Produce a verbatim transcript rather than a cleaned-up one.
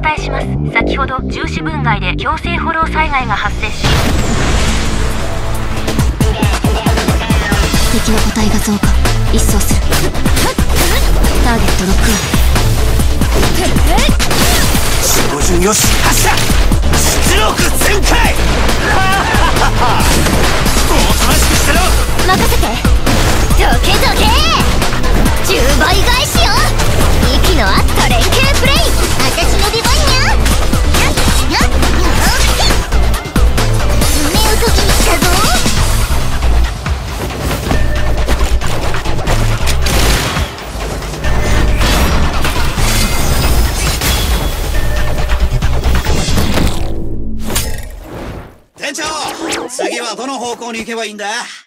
伝えします。先ほど重視分外で強制フォロー災害が発生し、 敵の個体が増加。一掃する。ターゲットロックオン。 照準よし、発射。出力全開。おとなしくしてろ。 任せて。どけどけじゅうばい返しよ。息の合った連携プレイ。私の出番にゃ。目を閉じに来たぞ。 店長、次はどの方向に行けばいいんだ？